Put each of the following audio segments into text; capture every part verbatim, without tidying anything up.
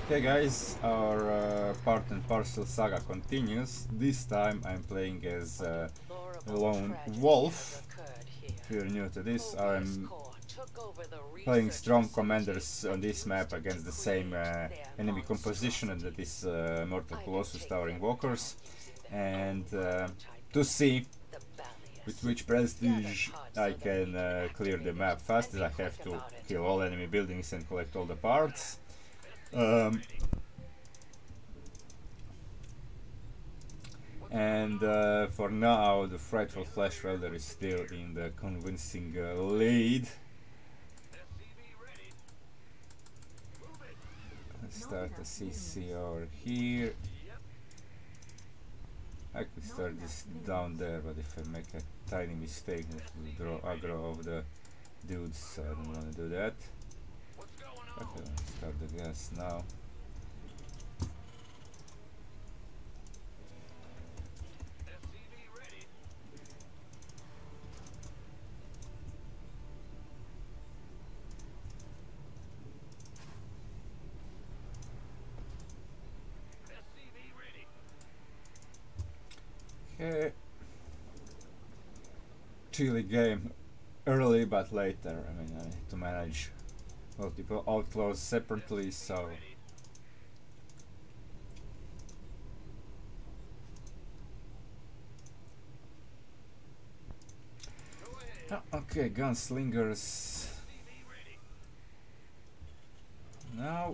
Hey guys, our uh, part and parcel saga continues. This time I'm playing as uh, a lone wolf. If you're new to this, I'm playing strong commanders on this map against the same uh, enemy composition, and that is uh, Mortal Colossus Towering Walkers. And uh, to see with which prestige I can uh, clear the map fastest, I have to kill all enemy buildings and collect all the parts. Um, and uh, for now the frightful flash welder is still in the convincing uh, lead. Let's start a C C over here. I could start this down there, but if I make a tiny mistake it will draw aggro of the dudes, so I don't want to do that. Okay, let's start the gas now. Okay. Chilly game, early but later. I mean, I need to manage multiple outlaws separately, so oh, okay, gunslingers. Now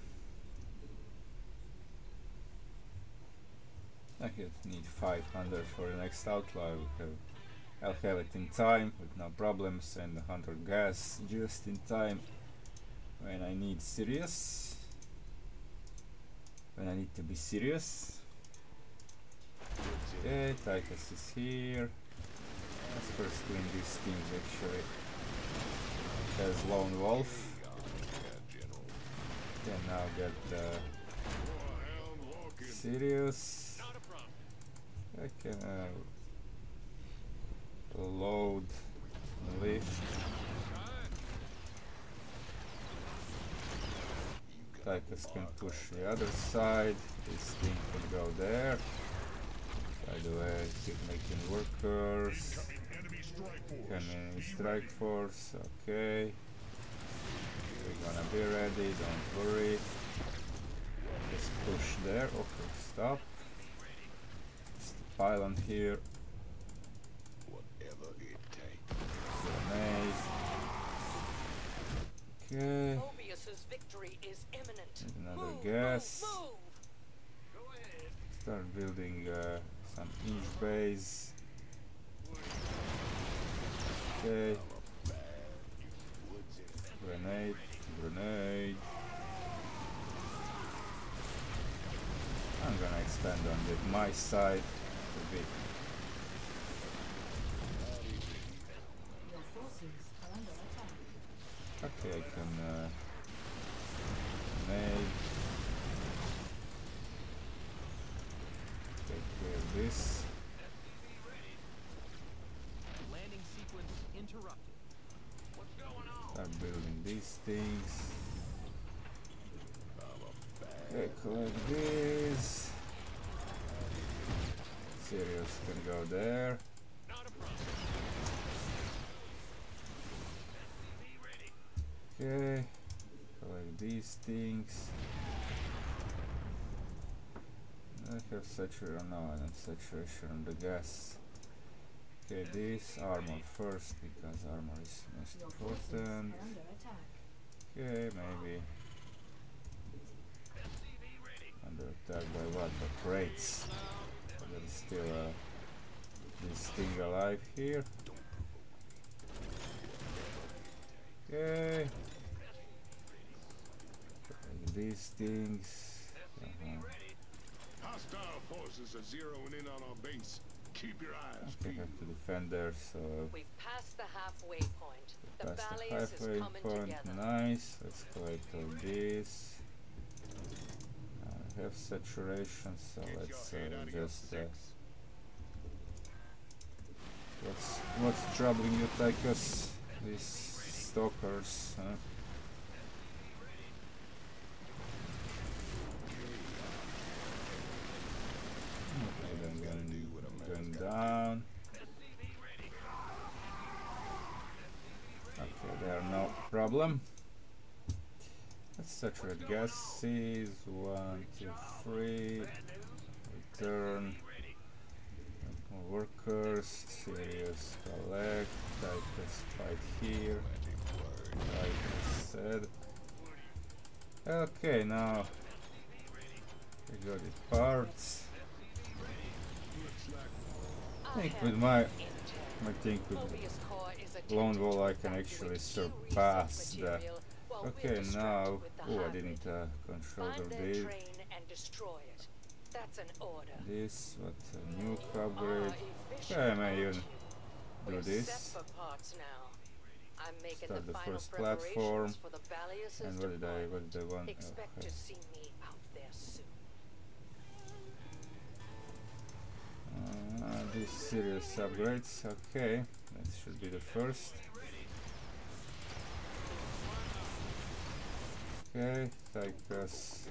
I need five hundred for the next outlaw. I will have, I'll have it in time with no problems, and one hundred gas just in time when I need serious. When I need to be serious. Okay, Tychus is here. Let's first clean these things actually. There's Lone Wolf. Can now get uh, serious. I can uh, load the lift. Tychus can push the other side. This thing can go there. By the way, keep making workers. Come in, strike force. Okay. We're gonna be ready. Don't worry. Just push there. Okay, stop. Pylon here. Whatever it takes. Grenade. Okay. Mobius's victory is imminent. And another move, gas. Move, move. Go ahead. Start building uh, some inch base. Okay. Grenade. Grenade. I'm gonna expand on the my side. A bit. Okay, I can uh, make take care of this. Landing sequence interrupted. What's going on? Start building these things. Okay, collect this. Serious can go there. Okay, collect these things. I have saturation. No, I don't saturation on the gas. Okay, this armor first because armor is most important. Okay, maybe under attack by what? By crates. There's still uh, this thing alive here. Okay. Like these things. Uh-huh. Hostile forces are zeroing in on our base. Keep your eyes Okay, have to defend there, so we've passed the halfway point. The past the Valius halfway is coming point. together. Nice. Let's collect all this. I have saturation, so Get let's your head uh, out of your just. Uh, six. what's what's troubling you, Tychus? These stalkers, huh? problem. Let's saturate gases. One, two, three. Return. More workers. Serious collect. Tychus fight here. Tychus said. Okay, now we got the parts. I think with my, I think with Lone Wall I can actually surpass the. Okay, now. Oh, I didn't uh, control this. This, what a nuke upgrade. Okay, I may even do this. Start the first platform. And what did I, what did I want? Okay. Uh, these serious upgrades. Okay, that should be the first. Okay, Tychus.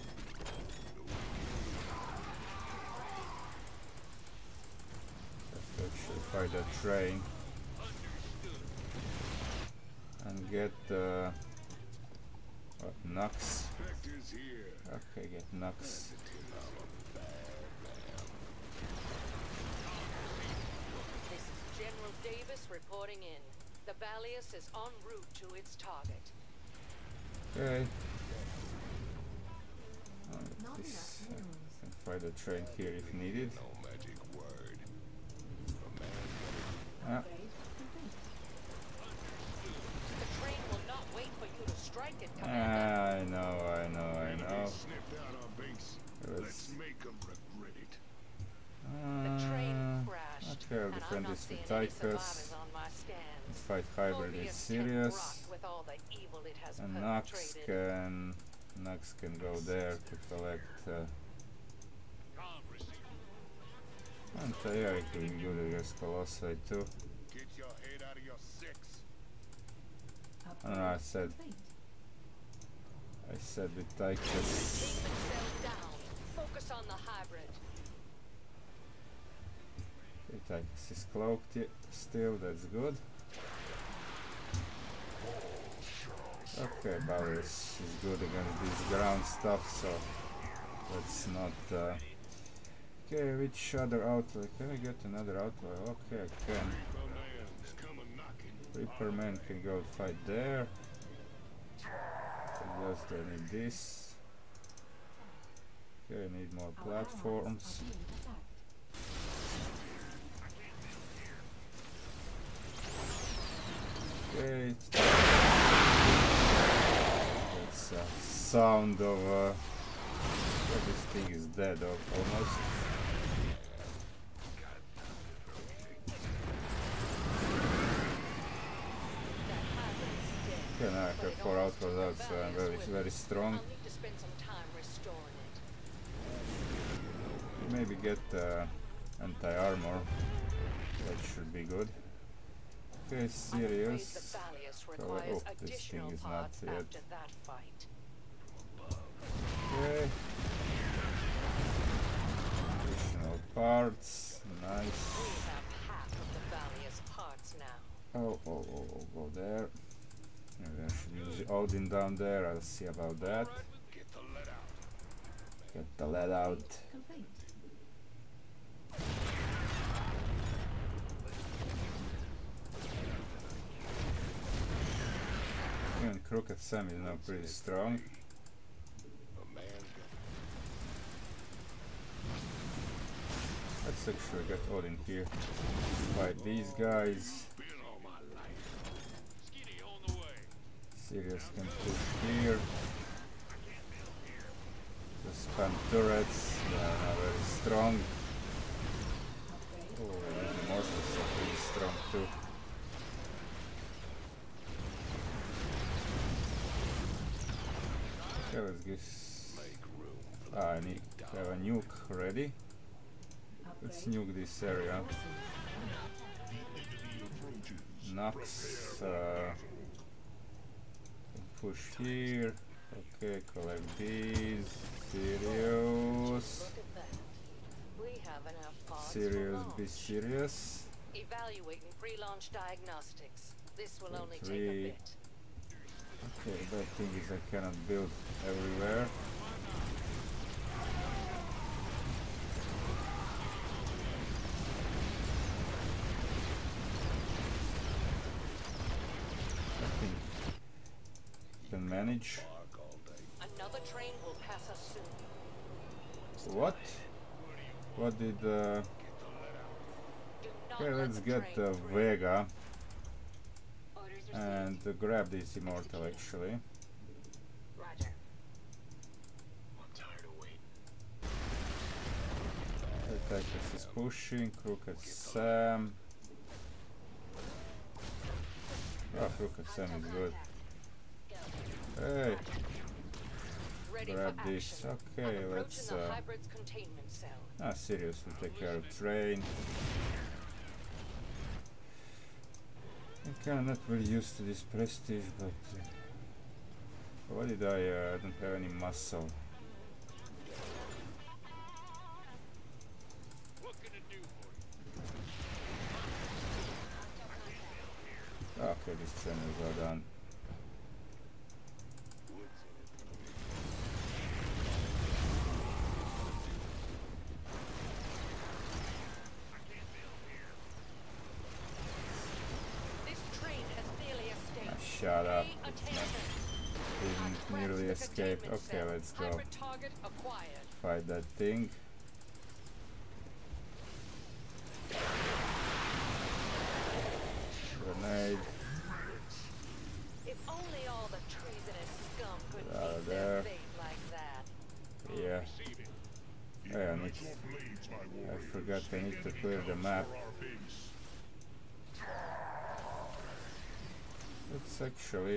Have to actually fight that train and get uh, what, Nux. Okay, get Nux. This is General Davis reporting in. The Valius is en route to its target. Okay. Oh, this, uh, can fight the train here if needed. Ah. The train will not wait for you to strike it, Ah, Commander. I know, I know, I know. Let's make them regret it. The train Uh, crashed, okay, I'll and I'm defend not this seeing with any Tychus. survivors on my scans. Fight hybrid is serious. With all the evil it has And Nux perpetrated. can, Nux can go there to collect. Uh, and uh, yeah, it will be good against Colossi too. Get your head out of your six. I don't know, I said, I said with Tychus. Containment cell down. Focus on the hybrid. Okay, Tychus is cloaked y- still, that's good. Okay, Bowers is good against this ground stuff, so let's not. Uh, okay, which other outlet? Can I get another outlet? Okay, I can. Reaper Man can go fight there. So just I need this. Okay, I need more platforms. Okay. That's a sound of uh, oh, this thing is dead al almost. Okay, now I have four outlaws out, so I'm very, very strong. I'll need to spend some time restoring it. Maybe get uh, anti-armor. That should be good. Okay, serious. Oh, oh, this thing is not yet. Okay. Additional parts. Nice. We have half of the Valius parts now. Oh, oh, oh, oh, go there. Maybe I should use Odin down there. I'll see about that. Get the lead out. Get the lead out. Even Crooked Sam is now pretty strong. A man's Let's actually get Odin here. Fight these guys. been all my life. Skinny on the way. Sirius can push here. The spam turrets, they are now very strong. Oh, the mortals are pretty strong too. Okay, let's give. Ah, I need to have a nuke ready. Let's nuke this area. Nux, uh, push here. Okay, collect these. Serious. Look at that. We have enough parts Serious, for be launch. serious. Evaluating pre-launch diagnostics. This will only take Three. a bit. Okay, bad thing is I cannot build everywhere. I think can manage. Another train will pass us soon. What? What did uh Do not okay, let let's the get train uh, through. Vega Orders received. and uh, grab this immortal actually. Roger. I'm tired of waiting. Tychus is pushing, Crooked Sam. Oh, Crooked Sam is good. Hey, Ready grab for this. action. Okay, I'm let's approaching the uh, hybrid's containment cell. ah, seriously, take care of train. I'm kinda not very used to this prestige, but uh, what did I? Uh, I don't have any muscle. What can it do for you? Okay, this train is well done. This train has nearly escaped. Ah, shut up. Pay It's attention. not, didn't I've nearly cracked the escape. containment Okay, cell. let's go. Hybrid target acquired. Fight that thing. Grenade. If only all the treasonous scum could Get out of meet their there. fate like that. Yeah. Receive it. Hey, I need. I forgot I need to clear the map. Let's actually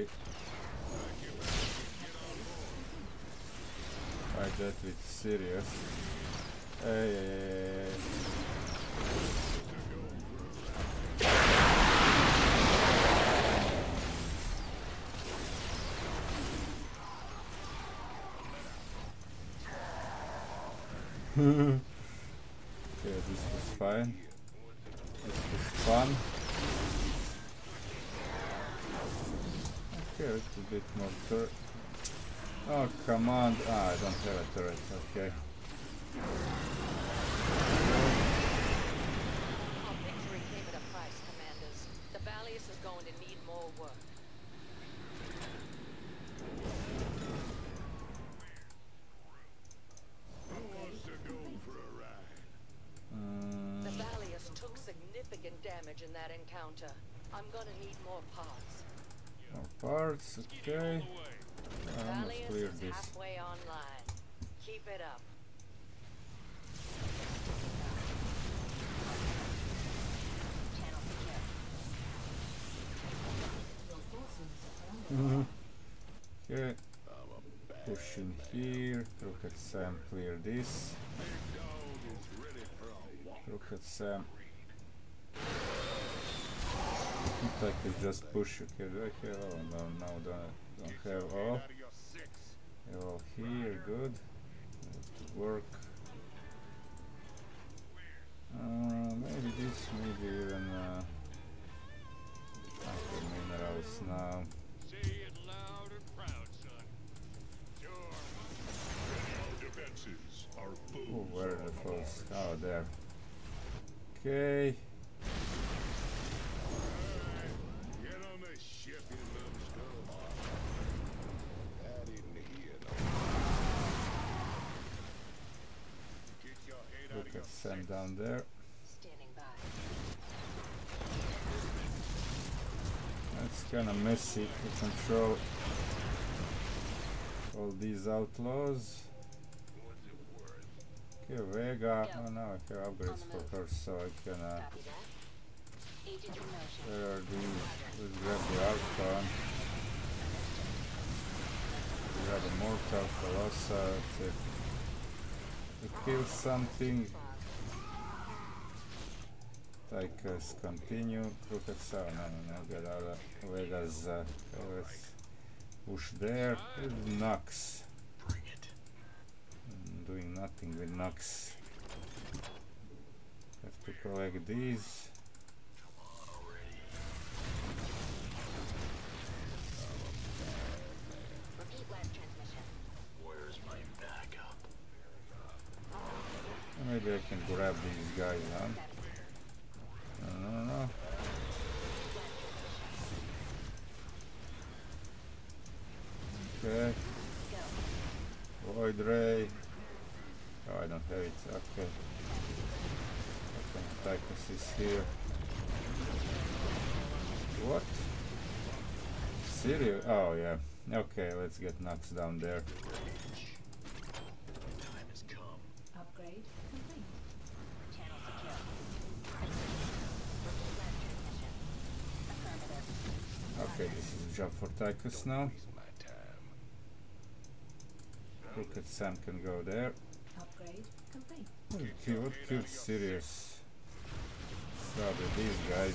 fight that with serious. Hey, hey, hey, hey. Okay, this was fine. This was fun. Okay, a little bit more turret. Oh, come on. Ah, I don't have a turret. Okay. Our victory came at a price, commanders. The Ballius is going to need more work. The Um, Ballius took significant damage in that encounter. I'm gonna need more parts. more parts. Okay. I almost Ballius cleared is this. halfway online. Keep it up. Channel secure. Your forces are under Mhm. Okay. Push in here. Crooked Sam clear this. Crooked Sam. Tychus just push. Okay, do I have? Oh no, no, don't, don't have all. Have all here, good. Have to work. Uh, maybe this, maybe even. Uh, okay, minerals now. Say it loud and proud, son. Sure. Our defenses are Oh, foes. where are the foes? Oh, there. Okay. Get on the ship, you numbskull. That isn't here, no. Get your head out Look of your at Sam seats. down there. standing by. It's kind of messy to control all these outlaws. What's it worth? Okay, Vega. Oh no, I have upgrades for her, so I can. Uh, Copy that. Agent in motion. where are these? Let's grab the Archon. Grab a Mortal Colossus. To, to kill something. Tychus continue. Crooked Sam. No, no, no. Get out of Vega's. Uh, let's push there. With Nox. Bring it. Mm, doing nothing with Nox. Have to collect these. Come on already. Maybe I can grab these guys, huh? No, no, no. Okay. Void Ray. Oh, I don't have it. Okay. Okay, Tychus is here. What? Serious? Oh, yeah. Okay, let's get Nux down there. Time has come. Upgrade complete. Channel secure. Left transmission. Affirmative. Okay, this is a job for Tychus now. Waste my time. Look at Sam can go there. Upgrade complete. Okay, what killed Sirius? Probably these guys.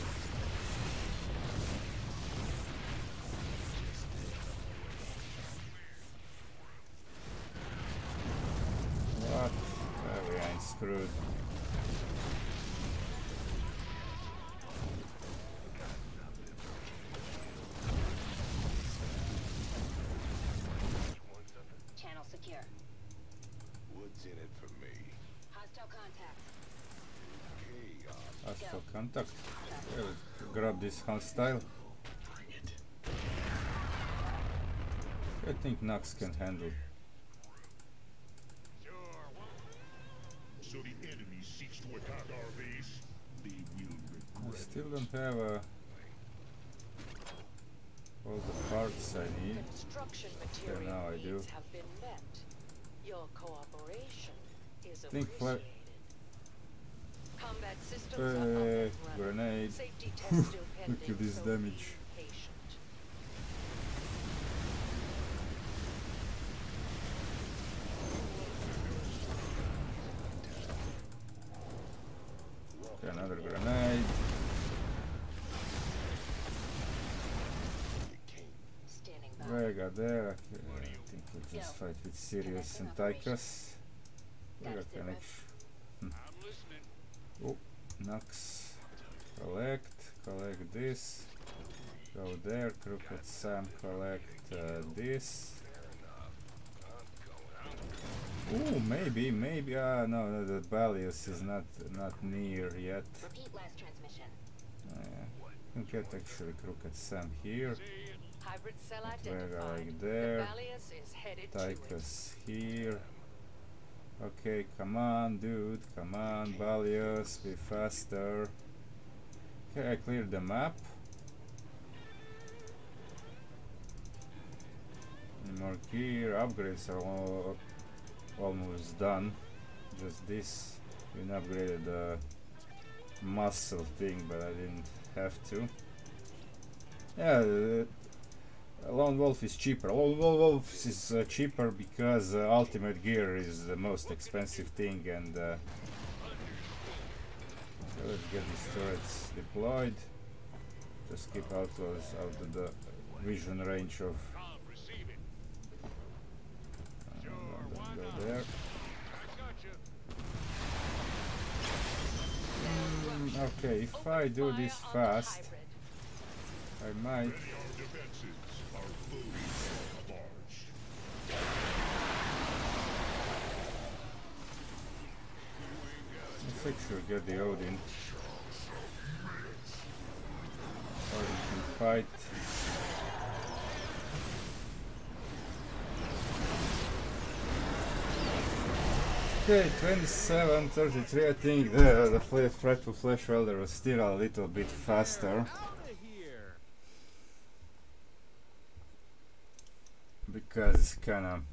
What? Uh, we ain't screwed. Channel secure. What's in it for me? Hostile contact. Chaos. Hostile contact. Okay, let's grab this hostile. Bring it. I think Nux can handle. Sure. So the enemy seeks to attack our base. They will I regret still it. don't have uh, all the parts I need. Construction now material I do. needs have been met. Your cooperation is Think fla- appreciated. Combat systems are up Uh, and running. grenade. Safety tests still pending. Look at this so damage. be patient. Okay, another grenade. Standing by. Vega there. Okay, I think we'll just fight with Sirius and Tychus. Vega connection. I'm listening. Oh, Nux. Collect. Collect this. Go there. Crooked Sam. Collect uh, this. Oh, maybe, maybe. Ah, no, no, the Balius is not not near yet. Repeat last transmission. Uh, you can get actually Crooked Sam here. See it. Hybrid cell Vega identified. like there. The Balius is headed to it. Tychus here. Okay, come on, dude. Come on, Balius. Be faster. Okay, I cleared the map. More gear. Upgrades are all almost done. Just this. We upgraded the muscle thing, but I didn't have to. Yeah, uh, Lone Wolf is cheaper. Lone Wolf is uh, cheaper because uh, ultimate gear is the most expensive thing, and uh, okay, let's get these turrets deployed. Just keep outlaws out of the vision range of. Com, receive it. Uh, Sure, don't why go not? there. I got you. Mm, okay, if Open I do fire this on the fast, hybrid. I might. Ready our defenses. Our foes are large. Let's actually get the Odin. Odin can fight. Okay, twenty-seven thirty-three. I think the, the fle- Frightful Flesh Welder was still a little bit faster. Because kinda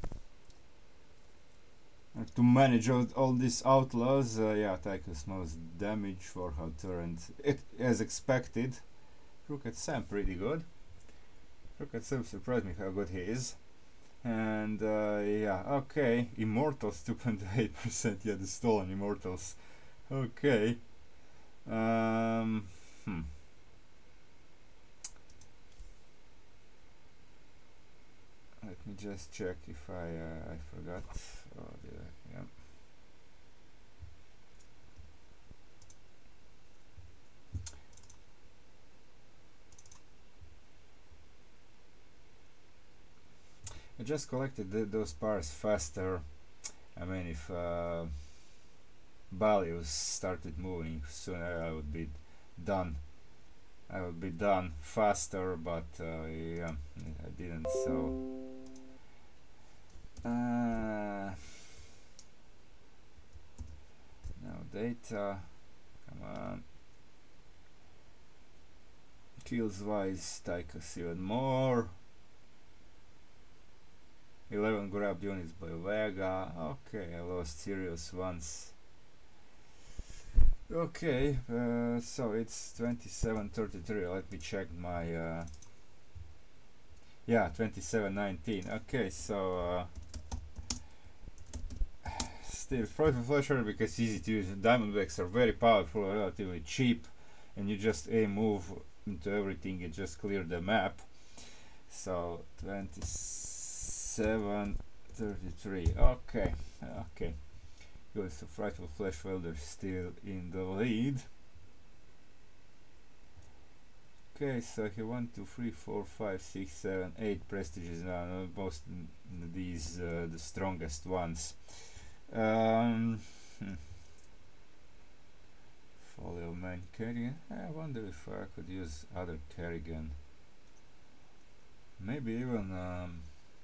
to manage all, all these outlaws, uh, yeah, Tychus most damage for her turret, it, as expected. Crooked Sam pretty good. Crooked Sam surprised me how good he is. And uh, yeah, okay, Immortals two point eight percent, yeah, the stolen Immortals. Okay. Um, hmm. Let me just check if I uh, I forgot. Oh, did I? Yeah. I just collected th those parts faster. I mean, if uh, values started moving, sooner I would be done. I would be done faster, but uh, yeah, I didn't. So uh, now data, come on. Kills wise, Tychus even more. eleven grabbed units by Vega. Okay, I lost serious ones. Okay, uh, so it's twenty-seven thirty-three. Let me check my. Uh, yeah, twenty-seven nineteen. Okay, so uh, still Frightful Flasher because easy to use. Diamondbacks are very powerful, relatively cheap, and you just a move into everything. You just clear the map. So twenty-seven thirty-three. Okay, okay. Good. So Frightful Flash Welder still in the lead. Okay, so he one, two, three, four, five, six, seven, eight prestiges now. Uh, most these uh, the strongest ones. Um, hmm. Folio Man Kerrigan. I wonder if I could use other Kerrigan. Maybe even um,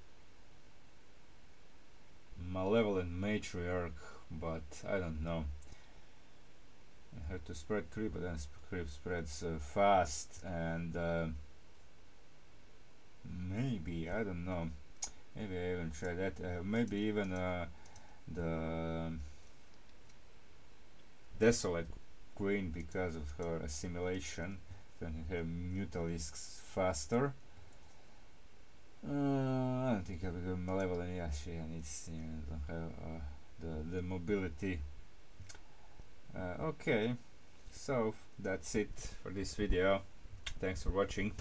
Malevolent Matriarch, but I don't know. I have to spread creep, but then sp creep spreads uh, fast, and uh, maybe, I don't know, maybe I even try that. Uh, maybe even uh, the Desolate Queen, because of her assimilation, can have Mutalisks faster. Uh, I don't think I'll become Malevolent. Yeah, she needs, you know, don't have uh, the the mobility. Uh, okay, so that's it for this video. Thanks for watching.